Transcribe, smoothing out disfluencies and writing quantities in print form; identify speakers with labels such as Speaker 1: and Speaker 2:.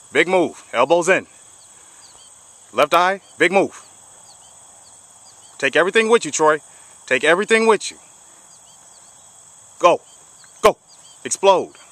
Speaker 1: Big move. Elbows in. Left eye. Big move. Take everything with you, Troy. Take everything with you. Go. Go. Explode.